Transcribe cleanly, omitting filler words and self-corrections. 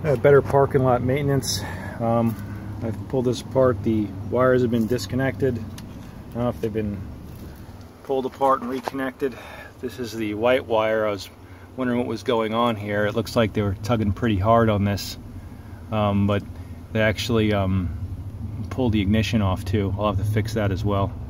Better parking lot maintenance. I've pulled this apart. The wires have been disconnected. I don't know if they've been pulled apart and reconnected. This is the white wire. I was wondering what was going on here. It looks like they were tugging pretty hard on this, but they actually pulled the ignition off too. I'll have to fix that as well.